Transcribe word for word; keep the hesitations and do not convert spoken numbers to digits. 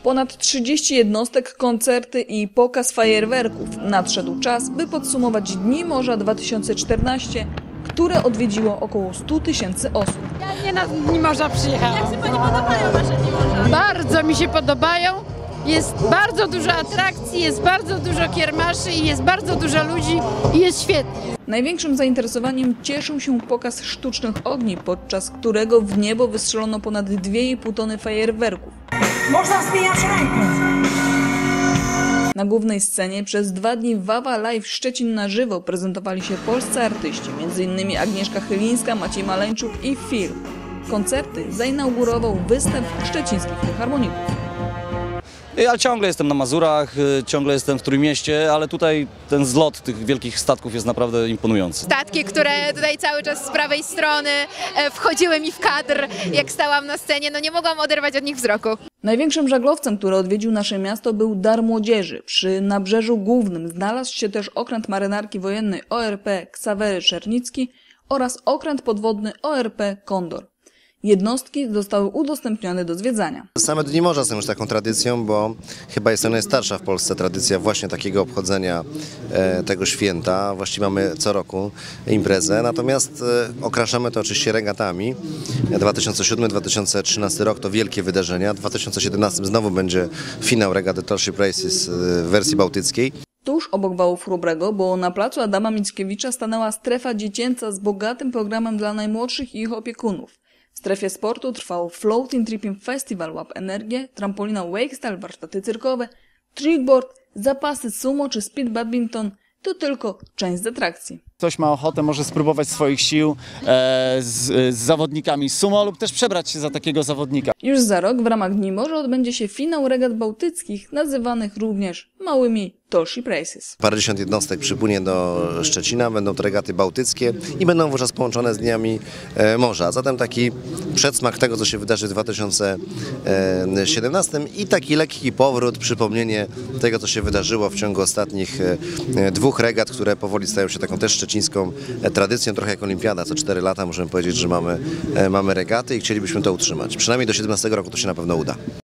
Ponad trzydzieści jednostek, koncerty i pokaz fajerwerków. Nadszedł czas, by podsumować Dni Morza dwa tysiące czternaście, które odwiedziło około stu tysięcy osób. Ja nie na Dni Morza przyjechałam. Jak się Pani podobają nasze Dni Morza? Bardzo mi się podobają. Jest bardzo dużo atrakcji, jest bardzo dużo kiermaszy i jest bardzo dużo ludzi i jest świetnie. Największym zainteresowaniem cieszył się pokaz sztucznych ogni, podczas którego w niebo wystrzelono ponad dwie i pół tony fajerwerków. Można zmieniać rękę. Na głównej scenie przez dwa dni Wawa Live Szczecin na żywo prezentowali się polscy artyści, między innymi Agnieszka Chylińska, Maciej Maleńczuk i Fil. Koncerty zainaugurował występ szczecińskich filharmoników. Ja ciągle jestem na Mazurach, ciągle jestem w Trójmieście, ale tutaj ten zlot tych wielkich statków jest naprawdę imponujący. Statki, które tutaj cały czas z prawej strony wchodziły mi w kadr, jak stałam na scenie, no nie mogłam oderwać od nich wzroku. Największym żaglowcem, który odwiedził nasze miasto, był Dar Młodzieży. Przy Nabrzeżu Głównym znalazł się też okręt marynarki wojennej O R P Ksawery Czernicki oraz okręt podwodny O R P Kondor. Jednostki zostały udostępnione do zwiedzania. Same Dni Morza są już taką tradycją, bo chyba jest to najstarsza w Polsce tradycja właśnie takiego obchodzenia e, tego święta. Właściwie mamy co roku imprezę, natomiast e, okraszamy to oczywiście regatami. dwa tysiące siódmy dwa tysiące trzynasty rok to wielkie wydarzenia. W dwa tysiące siedemnastym znowu będzie finał regaty Starship Races w wersji bałtyckiej. Tuż obok wałów Chrobrego, bo na placu Adama Mickiewicza stanęła strefa dziecięca z bogatym programem dla najmłodszych i ich opiekunów. W strefie sportu trwał Floating Tripping Festival, Łap Energię, trampolina Wakestyle, warsztaty cyrkowe, trickboard, zapasy sumo czy speed badminton to tylko część z atrakcji. Ktoś ma ochotę, może spróbować swoich sił e, z, z zawodnikami sumo lub też przebrać się za takiego zawodnika. Już za rok w ramach Dni Morza odbędzie się finał regat bałtyckich, nazywanych również małymi Starship Races. Parędziesiąt jednostek przypłynie do Szczecina, będą to regaty bałtyckie i będą wówczas połączone z Dniami e, Morza. Zatem taki przedsmak tego, co się wydarzy w dwa tysiące siedemnastym i taki lekki powrót, przypomnienie tego, co się wydarzyło w ciągu ostatnich e, dwóch regat, które powoli stają się taką też szczecińską tradycją, trochę jak olimpiada. Co cztery lata możemy powiedzieć, że mamy, e, mamy regaty i chcielibyśmy to utrzymać. Przynajmniej do siedemnastego roku to się na pewno uda.